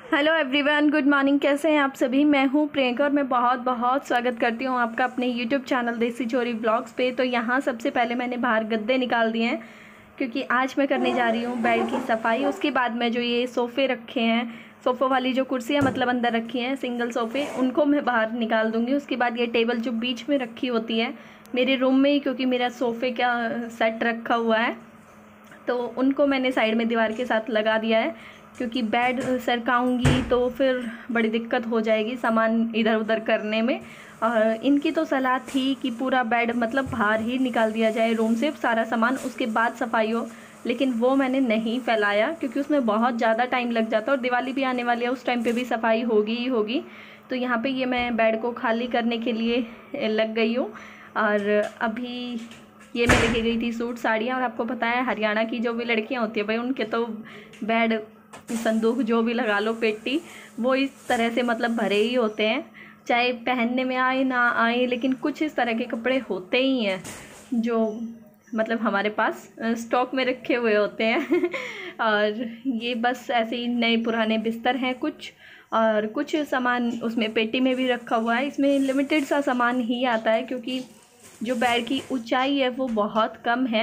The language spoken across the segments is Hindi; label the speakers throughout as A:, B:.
A: Hello everyone, good morning. कैसे हैं आप सभी? मैं हूं प्रियंका और मैं बहुत बहुत स्वागत करती हूं आपका अपने यूट्यूब चैनल देसी चोरी ब्लॉग्स पे। तो यहां सबसे पहले मैंने बाहर गद्दे निकाल दिए हैं क्योंकि आज मैं करने जा रही हूं बेड की सफाई। उसके बाद मैं जो ये सोफ़े रखे हैं, सोफ़ों वाली जो कुर्सियाँ मतलब अंदर रखी हैं सिंगल सोफ़े, उनको मैं बाहर निकाल दूँगी। उसके बाद ये टेबल जो बीच में रखी होती है मेरे रूम में ही, क्योंकि मेरा सोफ़े का सेट रखा हुआ है, तो उनको मैंने साइड में दीवार के साथ लगा दिया है क्योंकि बेड सरकाऊंगी तो फिर बड़ी दिक्कत हो जाएगी सामान इधर उधर करने में। और इनकी तो सलाह थी कि पूरा बेड मतलब बाहर ही निकाल दिया जाए रूम से सारा सामान, उसके बाद सफाई हो, लेकिन वो मैंने नहीं फैलाया क्योंकि उसमें बहुत ज़्यादा टाइम लग जाता है और दिवाली भी आने वाली है, उस टाइम पे भी सफाई होगी ही होगी। तो यहाँ पे ये मैं बेड को खाली करने के लिए लग गई हूँ। और अभी ये मैं लेके गई थी सूट साड़ियाँ, और आपको पता है हरियाणा की जो भी लड़कियाँ होती है भाई, उनके तो बेड संदूक जो भी लगा लो, पेटी, वो इस तरह से मतलब भरे ही होते हैं, चाहे पहनने में आए ना आए, लेकिन कुछ इस तरह के कपड़े होते ही हैं जो मतलब हमारे पास स्टॉक में रखे हुए होते हैं। और ये बस ऐसे ही नए पुराने बिस्तर हैं कुछ, और कुछ सामान उसमें पेटी में भी रखा हुआ है। इसमें लिमिटेड सा सामान ही आता है क्योंकि जो बेड की ऊंचाई है वो बहुत कम है,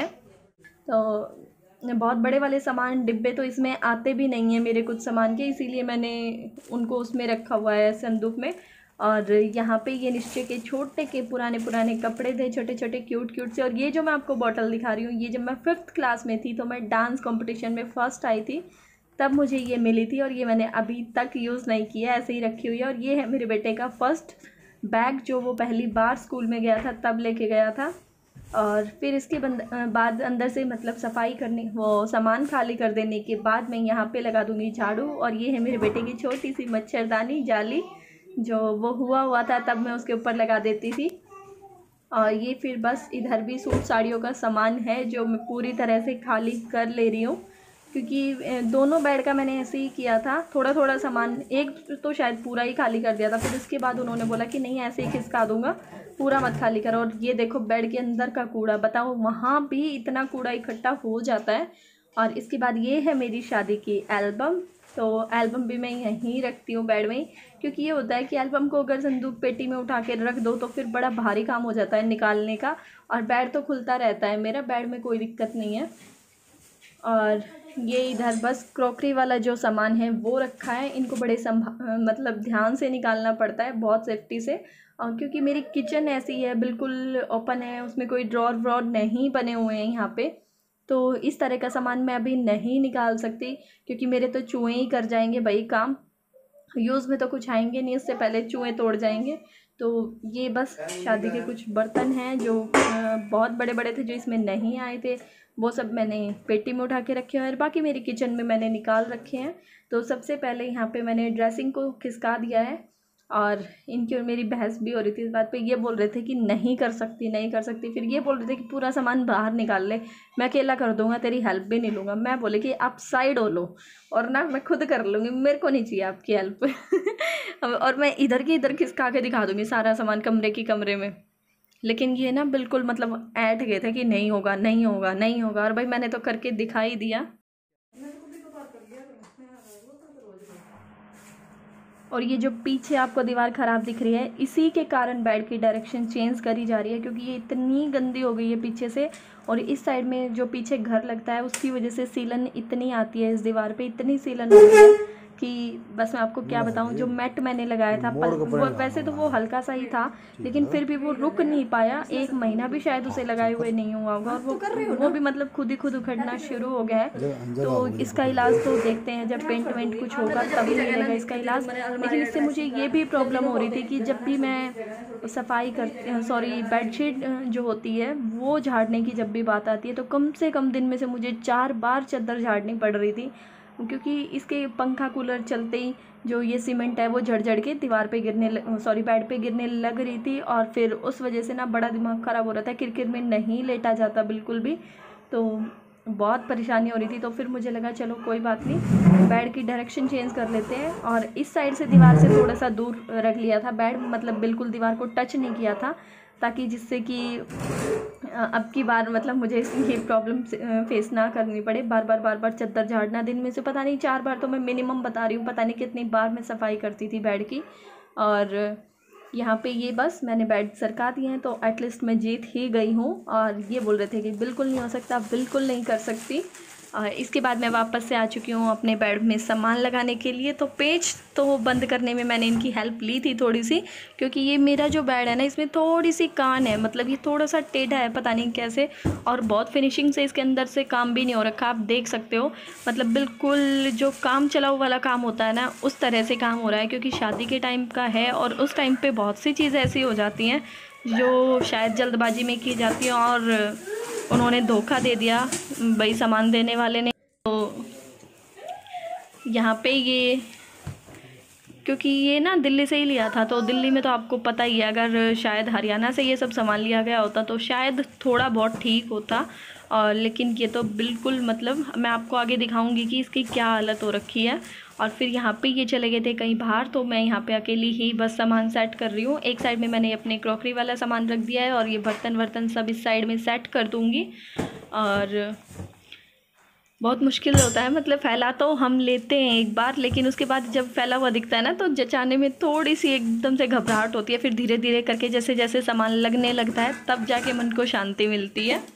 A: तो बहुत बड़े वाले सामान डिब्बे तो इसमें आते भी नहीं हैं मेरे कुछ सामान के, इसीलिए मैंने उनको उसमें रखा हुआ है संदूक में। और यहाँ पे ये निश्चय के छोटे के पुराने पुराने कपड़े थे, छोटे छोटे क्यूट क्यूट से। और ये जो मैं आपको बॉटल दिखा रही हूँ, ये जब मैं 5th क्लास में थी तो मैं डांस कंपटीशन में फ़र्स्ट आई थी, तब मुझे ये मिली थी और ये मैंने अभी तक यूज़ नहीं किया, ऐसे ही रखी हुई है। और ये है मेरे बेटे का फर्स्ट बैग जो वो पहली बार स्कूल में गया था तब लेके गया था। और फिर इसके बाद अंदर से मतलब सफाई करने, वो सामान खाली कर देने के बाद मैं यहाँ पे लगा दूँगी झाड़ू। और ये है मेरे बेटे की छोटी सी मच्छरदानी जाली, जो वो हुआ था तब मैं उसके ऊपर लगा देती थी। और ये फिर बस इधर भी सूट साड़ियों का सामान है जो मैं पूरी तरह से खाली कर ले रही हूँ, क्योंकि दोनों बेड का मैंने ऐसे ही किया था, थोड़ा थोड़ा सामान, एक तो शायद पूरा ही खाली कर दिया था, फिर उसके बाद उन्होंने बोला कि नहीं ऐसे ही खिसका दूंगा, पूरा मत खाली करो। और ये देखो बेड के अंदर का कूड़ा, बताओ वहाँ भी इतना कूड़ा इकट्ठा हो जाता है। और इसके बाद ये है मेरी शादी की एल्बम, तो एल्बम भी मैं यहीं रखती हूँ बेड में ही, क्योंकि ये होता है कि एल्बम को अगर संदूक पेटी में उठा के रख दो तो फिर बड़ा भारी काम हो जाता है निकालने का। और बेड तो खुलता रहता है मेरा, बेड में कोई दिक्कत नहीं है। और ये इधर बस क्रॉकरी वाला जो सामान है वो रखा है, इनको बड़े मतलब ध्यान से निकालना पड़ता है, बहुत सेफ्टी से। और क्योंकि मेरी किचन ऐसी है, बिल्कुल ओपन है, उसमें कोई ड्रॉर व्रॉर नहीं बने हुए हैं यहाँ पे, तो इस तरह का सामान मैं अभी नहीं निकाल सकती क्योंकि मेरे तो चूहे ही कर जाएंगे भाई काम, यूज़ में तो कुछ आएंगे नहीं, उससे पहले चूहे तोड़ जाएंगे। तो ये बस शादी के कुछ बर्तन हैं जो बहुत बड़े बड़े थे, जो इसमें नहीं आए थे, वो सब मैंने पेटी में उठा के रखे हैं और बाकी मेरी किचन में मैंने निकाल रखे हैं। तो सबसे पहले यहाँ पे मैंने ड्रेसिंग को खिसका दिया है। और इनकी और मेरी बहस भी हो रही थी इस बात पे, ये बोल रहे थे कि नहीं कर सकती नहीं कर सकती, फिर ये बोल रहे थे कि पूरा सामान बाहर निकाल ले, मैं अकेला कर दूंगा, तेरी हेल्प भी नहीं लूँगा। मैं बोले कि आप साइड हो लो और ना मैं खुद कर लूँगी, मेरे को नहीं चाहिए आपकी हेल्प। और मैं इधर की इधर खिसका के दिखा दूँगी सारा सामान कमरे की कमरे में। लेकिन ये ना बिल्कुल मतलब ऐठ गए थे कि नहीं होगा नहीं होगा नहीं होगा, और भाई मैंने तो करके दिखाई दिया। और ये जो पीछे आपको दीवार ख़राब दिख रही है, इसी के कारण बेड की डायरेक्शन चेंज करी जा रही है, क्योंकि ये इतनी गंदी हो गई है पीछे से। और इस साइड में जो पीछे घर लगता है उसकी वजह से सीलन इतनी आती है, इस दीवार पे इतनी सीलन हो गई है कि बस मैं आपको क्या बताऊं। जो मैट मैंने लगाया था वो वैसे तो वो हल्का सा ही था, लेकिन फिर भी वो रुक नहीं पाया, 1 महीना भी शायद उसे लगाए हुए नहीं हुआ होगा, और वो भी मतलब खुद ही खुद उखड़ना शुरू हो गया है। तो इसका इलाज तो देखते हैं, जब पेंट वेंट कुछ होगा तभी मिलेगा इसका इलाज। लेकिन इससे मुझे ये भी प्रॉब्लम हो रही थी कि जब भी मैं सफाई करती, सॉरी, बेडशीट जो होती है वो झाड़ने की जब भी बात आती है, तो कम से कम दिन में से मुझे 4 बार चादर झाड़नी पड़ रही थी, क्योंकि इसके पंखा कूलर चलते ही जो ये सीमेंट है वो झड़ के दीवार पे गिरने, सॉरी, बेड पे गिरने लग रही थी। और फिर उस वजह से ना बड़ा दिमाग ख़राब हो रहा था, किरकिर में नहीं लेटा जाता बिल्कुल भी, तो बहुत परेशानी हो रही थी। तो फिर मुझे लगा चलो कोई बात नहीं, बेड की डायरेक्शन चेंज कर लेते हैं। और इस साइड से दीवार से थोड़ा सा दूर रख लिया था बेड, मतलब बिल्कुल दीवार को टच नहीं किया था, ताकि जिससे कि अब की बार मतलब मुझे ये प्रॉब्लम फेस ना करनी पड़े, बार बार चद्दर झाड़ना। दिन में से पता नहीं 4 बार तो मैं मिनिमम बता रही हूँ, पता नहीं कितनी बार मैं सफाई करती थी बेड की। और यहाँ पे ये बस मैंने बेड सरका दिए हैं, तो एटलीस्ट मैं जीत ही गई हूँ। और ये बोल रहे थे कि बिल्कुल नहीं हो सकता, बिल्कुल नहीं कर सकती। इसके बाद मैं वापस से आ चुकी हूँ अपने बेड में सामान लगाने के लिए। तो पेज तो बंद करने में मैंने इनकी हेल्प ली थी थोड़ी सी, क्योंकि ये मेरा जो बेड है ना, इसमें थोड़ी सी कान है, मतलब ये थोड़ा सा टेढ़ा है, पता नहीं कैसे। और बहुत फिनिशिंग से इसके अंदर से काम भी नहीं हो रखा, आप देख सकते हो। मतलब बिल्कुल जो काम चलाऊ वाला काम होता है ना, उस तरह से काम हो रहा है, क्योंकि शादी के टाइम का है। और उस टाइम पर बहुत सी चीज़ें ऐसी हो जाती हैं जो शायद जल्दबाजी में की जाती हैं, और उन्होंने धोखा दे दिया भाई सामान देने वाले ने। तो यहाँ पे ये, क्योंकि ये ना दिल्ली से ही लिया था, तो दिल्ली में तो आपको पता ही है, अगर शायद हरियाणा से ये सब सामान लिया गया होता तो शायद थोड़ा बहुत ठीक होता। और लेकिन ये तो बिल्कुल, मतलब मैं आपको आगे दिखाऊंगी कि इसकी क्या हालत हो रखी है। और फिर यहाँ पे ये चले गए थे कहीं बाहर, तो मैं यहाँ पे अकेली ही बस सामान सेट कर रही हूँ। एक साइड में मैंने अपने क्रॉकरी वाला सामान रख दिया है, और ये बर्तन वर्तन सब इस साइड में सेट कर दूँगी। और बहुत मुश्किल होता है, मतलब फैला तो हम लेते हैं एक बार, लेकिन उसके बाद जब फैला हुआ दिखता है ना, तो जचाने में थोड़ी सी एकदम से घबराहट होती है। फिर धीरे धीरे करके जैसे जैसे सामान लगने लगता है, तब जाके मन को शांति मिलती है।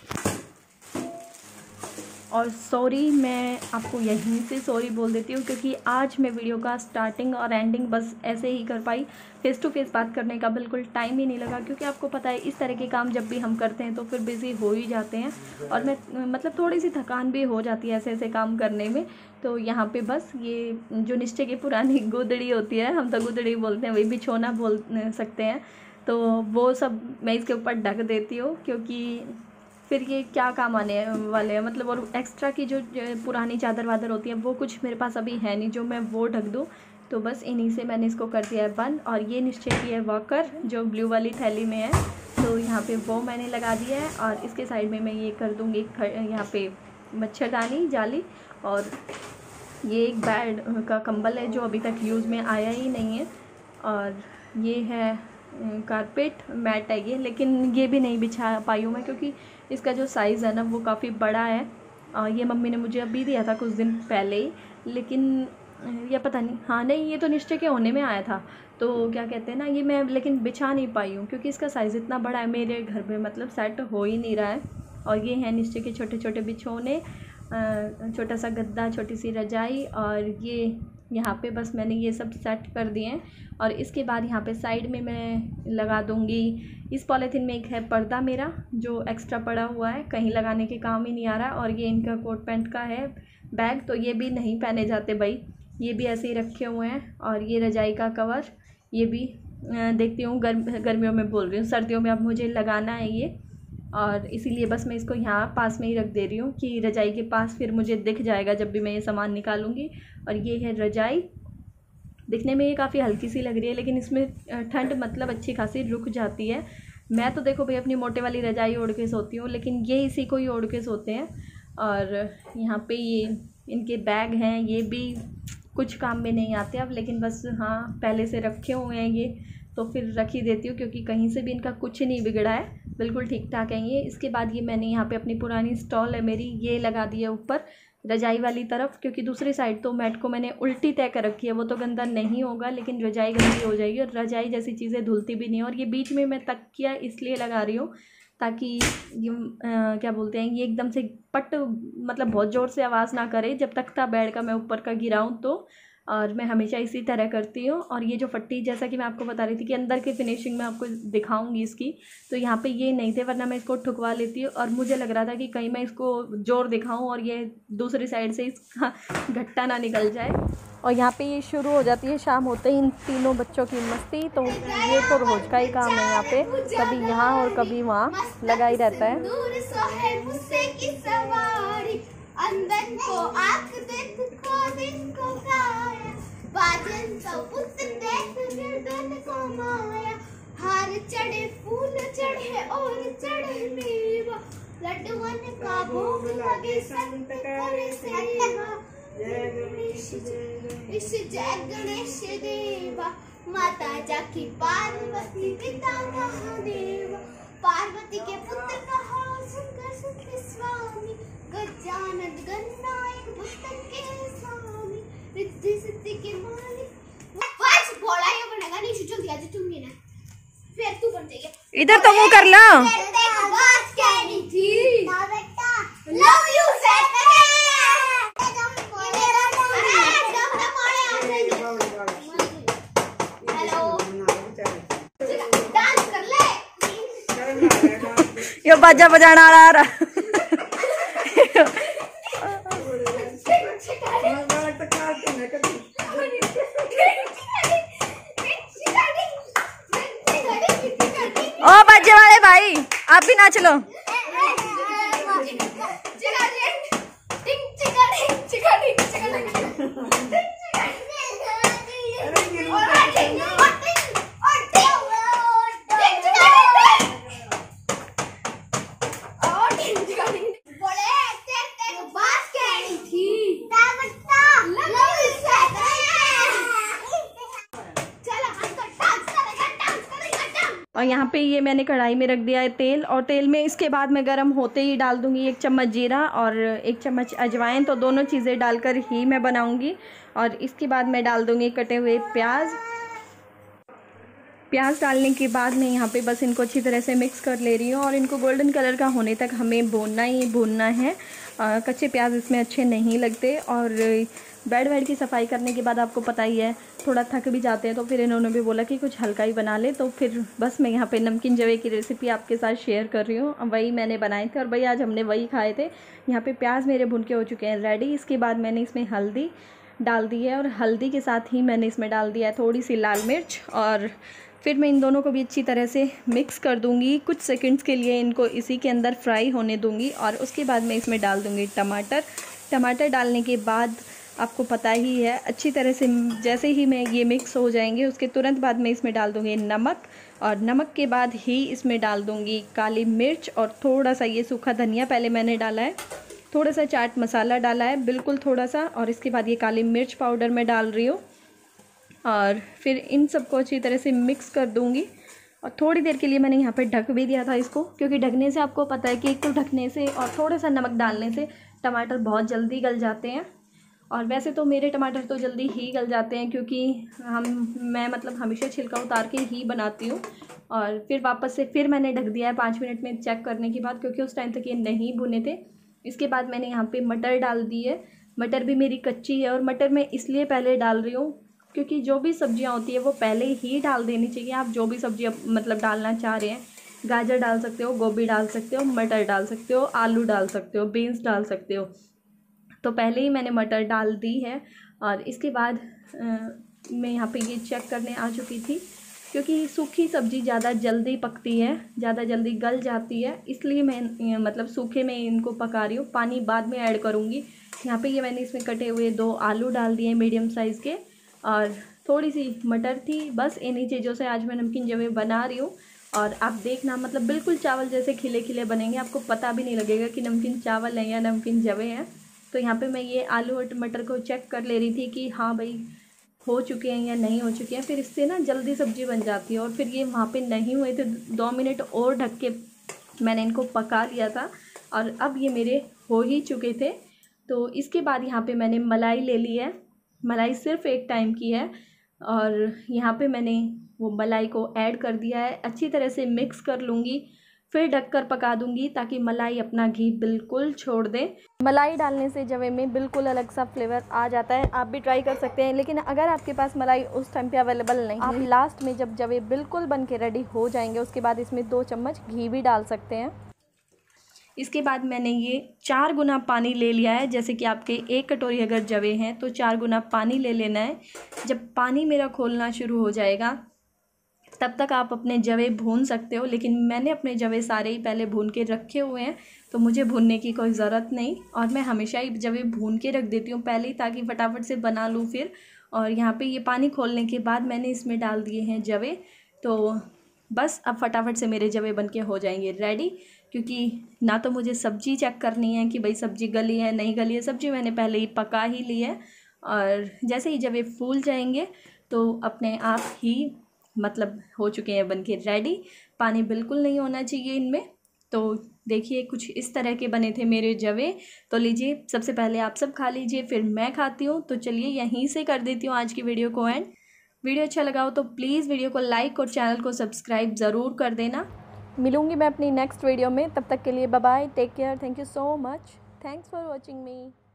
A: और सॉरी, मैं आपको यहीं से सॉरी बोल देती हूँ, क्योंकि आज मैं वीडियो का स्टार्टिंग और एंडिंग बस ऐसे ही कर पाई। फेस टू फेस बात करने का बिल्कुल टाइम ही नहीं लगा, क्योंकि आपको पता है इस तरह के काम जब भी हम करते हैं तो फिर बिज़ी हो ही जाते हैं। और मैं मतलब थोड़ी सी थकान भी हो जाती है ऐसे ऐसे काम करने में। तो यहाँ पे बस ये जो निश्चय की पुरानी गुदड़ी होती है, हम तो गुदड़ी बोलते हैं, वही बिछोना बोल सकते हैं, तो वो सब मैं इसके ऊपर ढक देती हूँ, क्योंकि फिर ये क्या काम आने वाले हैं। मतलब और एक्स्ट्रा की जो पुरानी चादर वादर होती है, वो कुछ मेरे पास अभी है नहीं जो मैं वो ढक दूँ। तो बस इन्हीं से मैंने इसको कर दिया है बंद। और ये निश्चय की है वॉकर, जो ब्लू वाली थैली में है, तो यहाँ पे वो मैंने लगा दिया है। और इसके साइड में मैं ये कर दूँगी यहाँ पे मच्छरदानी जाली। और ये एक बेड का कंबल है जो अभी तक यूज़ में आया ही नहीं है। और ये है कारपेट मैट है ये, लेकिन ये भी नहीं बिछा पाई हूँ मैं, क्योंकि इसका जो साइज़ है ना वो काफ़ी बड़ा है। ये मम्मी ने मुझे अभी दिया था कुछ दिन पहले ही, लेकिन ये पता नहीं, हाँ नहीं, ये तो निश्चय के होने में आया था, तो क्या कहते हैं ना, ये मैं लेकिन बिछा नहीं पाई हूँ, क्योंकि इसका साइज़ इतना बड़ा है, मेरे घर में मतलब सेट हो ही नहीं रहा है। और ये है निश्चय के छोटे छोटे बिछोने, छोटा सा गद्दा, छोटी सी रजाई, और ये यहाँ पे बस मैंने ये सब सेट कर दिए हैं। और इसके बाद यहाँ पे साइड में मैं लगा दूँगी, इस पॉलीथीन में एक है पर्दा मेरा जो एक्स्ट्रा पड़ा हुआ है, कहीं लगाने के काम ही नहीं आ रहा। और ये इनका कोट पैंट का है बैग, तो ये भी नहीं पहने जाते भाई, ये भी ऐसे ही रखे हुए हैं। और ये रजाई का कवर, ये भी देखती हूँ गर्मियों में बोल रही हूँ, सर्दियों में अब मुझे लगाना है ये, और इसीलिए बस मैं इसको यहाँ पास में ही रख दे रही हूँ कि रजाई के पास फिर मुझे दिख जाएगा जब भी मैं ये सामान निकालूंगी। और ये है रजाई, दिखने में ये काफ़ी हल्की सी लग रही है, लेकिन इसमें ठंड मतलब अच्छी खासी रुक जाती है। मैं तो देखो भाई अपनी मोटे वाली रजाई ओढ़ के सोती हूँ, लेकिन ये इसी को ही ओढ़ के सोते हैं। और यहाँ पे ये इनके बैग हैं, ये भी कुछ काम में नहीं आते अब, लेकिन बस हाँ पहले से रखे हुए हैं ये, तो फिर रख ही देती हूँ, क्योंकि कहीं से भी इनका कुछ नहीं बिगड़ा है, बिल्कुल ठीक ठाक है ये। इसके बाद ये मैंने यहाँ पे अपनी पुरानी स्टॉल है मेरी, ये लगा दी है ऊपर रजाई वाली तरफ, क्योंकि दूसरी साइड तो मैट को मैंने उल्टी तय कर रखी है, वो तो गंदा नहीं होगा, लेकिन रजाई गंदी हो जाएगी, और रजाई जैसी चीज़ें धुलती भी नहीं है। और ये बीच में मैं तकिया इसलिए लगा रही हूँ ताकि ये क्या बोलते हैं, ये एकदम से पट मतलब बहुत ज़ोर से आवाज़ ना करे जब तख्ता बेड का मैं ऊपर का गिराऊँ तो। और मैं हमेशा इसी तरह करती हूँ। और ये जो फट्टी, जैसा कि मैं आपको बता रही थी कि अंदर की फिनिशिंग में आपको दिखाऊंगी इसकी, तो यहाँ पे ये नहीं थे, वरना मैं इसको ठुकवा लेती हूँ। और मुझे लग रहा था कि कहीं मैं इसको जोर दिखाऊं और ये दूसरी साइड से इसका घट्टा ना निकल जाए। और यहाँ पे ये शुरू हो जाती है शाम होते ही इन तीनों बच्चों की मस्ती, तो ये तो रोज़ का ही काम है यहाँ पे, कभी यहाँ और कभी वहाँ लगा ही रहता है।
B: अंदर को आँख देख को दिन को गाया, बाजन तो पुत्र देख गर्दन को माया, हार चढ़े फूल चढ़े और चढ़े मेवा, लड्डुअन का भोग लगे संत करे सेवा, जय गणेश जय गणेश देवा, माता जाकी पार्वती पिता महादेव, पार्वती के पुत्र कहा शंकर सुत स्वामी, गजानन गणनायक भक्तन के स्वामी, रिद्धि सिद्धि के मालिक। बस बोला ये बनेगा नहीं, जल्दी आ जा तुम भी ना, फिर तू बन जाएगी।
A: इधर तो मुंह कर लो।
B: बात कहनी थी ना बेटा, लव यू से डांस कर ले।
A: ये बाजा बजाना आ रहा। ओ बाजे वाले भाई, आप भी नाच लो। और यहाँ पे ये मैंने कढ़ाई में रख दिया है तेल, और तेल में इसके बाद मैं गरम होते ही डाल दूँगी 1 चम्मच जीरा और 1 चम्मच अजवाइन। तो दोनों चीज़ें डालकर ही मैं बनाऊँगी। और इसके बाद मैं डाल दूँगी कटे हुए प्याज डालने के बाद मैं यहाँ पे बस इनको अच्छी तरह से मिक्स कर ले रही हूँ। और इनको गोल्डन कलर का होने तक हमें भूनना ही भूनना है। कच्चे प्याज इसमें अच्छे नहीं लगते। और बेड की सफाई करने के बाद आपको पता ही है थोड़ा थक भी जाते हैं, तो फिर इन्होंने भी बोला कि कुछ हल्का ही बना ले। तो फिर बस मैं यहाँ पे नमकीन जवे की रेसिपी आपके साथ शेयर कर रही हूँ। वही मैंने बनाए थे और वही आज हमने वही खाए थे। यहाँ पे प्याज मेरे भुन के हो चुके हैं रेडी। इसके बाद मैंने इसमें हल्दी डाल दी है और हल्दी के साथ ही मैंने इसमें डाल दिया है थोड़ी सी लाल मिर्च। और फिर मैं इन दोनों को भी अच्छी तरह से मिक्स कर दूंगी। कुछ सेकंड्स के लिए इनको इसी के अंदर फ्राई होने दूंगी। और उसके बाद मैं इसमें डाल दूंगी टमाटर डालने के बाद आपको पता ही है अच्छी तरह से जैसे ही मैं ये मिक्स हो जाएंगे उसके तुरंत बाद मैं इसमें डाल दूंगी नमक। और नमक के बाद ही इसमें डाल दूंगी काली मिर्च और थोड़ा सा ये सूखा धनिया पहले मैंने डाला है, थोड़ा सा चाट मसाला डाला है बिल्कुल थोड़ा सा। और इसके बाद ये काली मिर्च पाउडर मैं डाल रही हूँ। और फिर इन सबको अच्छी तरह से मिक्स कर दूंगी। और थोड़ी देर के लिए मैंने यहाँ पे ढक भी दिया था इसको, क्योंकि ढकने से आपको पता है कि एक तो ढकने से और थोड़ा सा नमक डालने से टमाटर बहुत जल्दी गल जाते हैं। और वैसे तो मेरे टमाटर तो जल्दी ही गल जाते हैं, क्योंकि मैं मतलब हमेशा छिलका उतार के ही बनाती हूँ। और फिर वापस से फिर मैंने ढक दिया है 5 मिनट में चेक करने के बाद, क्योंकि उस टाइम तक ये नहीं भुने थे। इसके बाद मैंने यहाँ पे मटर डाल दी है। मटर भी मेरी कच्ची है और मटर मैं इसलिए पहले डाल रही हूँ क्योंकि जो भी सब्जियाँ होती है वो पहले ही डाल देनी चाहिए। आप जो भी सब्जी मतलब डालना चाह रहे हैं, गाजर डाल सकते हो, गोभी डाल सकते हो, मटर डाल सकते हो, आलू डाल सकते हो, बीन्स डाल सकते हो। तो पहले ही मैंने मटर डाल दी है। और इसके बाद मैं यहाँ पे ये चेक करने आ चुकी थी, क्योंकि सूखी सब्ज़ी ज़्यादा जल्दी पकती है, ज़्यादा जल्दी गल जाती है, इसलिए मैं मतलब सूखे में इनको पका रही हूँ। पानी बाद में ऐड करूँगी। यहाँ पे ये मैंने इसमें कटे हुए 2 आलू डाल दिए मीडियम साइज़ के, और थोड़ी सी मटर थी। बस इन्हीं चीज़ों से आज मैं नमकीन जवे बना रही हूँ। और आप देखना मतलब बिल्कुल चावल जैसे खिले खिले बनेंगे, आपको पता भी नहीं लगेगा कि नमकीन चावल है या नमकीन जवे हैं। तो यहाँ पे मैं ये आलू और मटर को चेक कर ले रही थी कि हाँ भाई हो चुके हैं या नहीं हो चुके हैं। फिर इससे ना जल्दी सब्ज़ी बन जाती है। और फिर ये वहाँ पे नहीं हुए थे, 2 मिनट और ढक के मैंने इनको पका लिया था। और अब ये मेरे हो ही चुके थे। तो इसके बाद यहाँ पे मैंने मलाई ले ली है। मलाई सिर्फ 1 टाइम की है। और यहाँ पे मैंने वो मलाई को ऐड कर दिया है। अच्छी तरह से मिक्स कर लूँगी, फिर ढककर पका दूंगी ताकि मलाई अपना घी बिल्कुल छोड़ दे। मलाई डालने से जवे में बिल्कुल अलग सा फ्लेवर आ जाता है। आप भी ट्राई कर सकते हैं। लेकिन अगर आपके पास मलाई उस टाइम पे अवेलेबल नहीं, आप लास्ट में जब जवे बिल्कुल बन के रेडी हो जाएंगे उसके बाद इसमें 2 चम्मच घी भी डाल सकते हैं। इसके बाद मैंने ये 4 गुना पानी ले लिया है। जैसे कि आपके 1 कटोरी अगर जवे हैं तो 4 गुना पानी ले लेना है। जब पानी मेरा खोलना शुरू हो जाएगा तब तक आप अपने जवे भून सकते हो। लेकिन मैंने अपने जवे सारे ही पहले भून के रखे हुए हैं, तो मुझे भूनने की कोई ज़रूरत नहीं। और मैं हमेशा ही जवे भून के रख देती हूँ पहले ही, ताकि फटाफट से बना लूँ फिर। और यहाँ पे ये पानी खोलने के बाद मैंने इसमें डाल दिए हैं जवे। तो बस अब फटाफट से मेरे जवे बन के हो जाएंगे रेडी। क्योंकि ना तो मुझे सब्ज़ी चेक करनी है कि भाई सब्ज़ी गली है नहीं गली है, सब्ज़ी मैंने पहले ही पका ही ली है। और जैसे ही जवे फूल जाएंगे तो अपने आप ही मतलब हो चुके हैं बन के रेडी। पानी बिल्कुल नहीं होना चाहिए इनमें। तो देखिए कुछ इस तरह के बने थे मेरे जवे। तो लीजिए, सबसे पहले आप सब खा लीजिए, फिर मैं खाती हूँ। तो चलिए यहीं से कर देती हूँ आज की वीडियो को एंड। वीडियो अच्छा लगा हो तो प्लीज़ वीडियो को लाइक और चैनल को सब्सक्राइब ज़रूर कर देना। मिलूँगी मैं अपनी नेक्स्ट वीडियो में, तब तक के लिए bye bye, take care, thank you so much, thanks for watching me.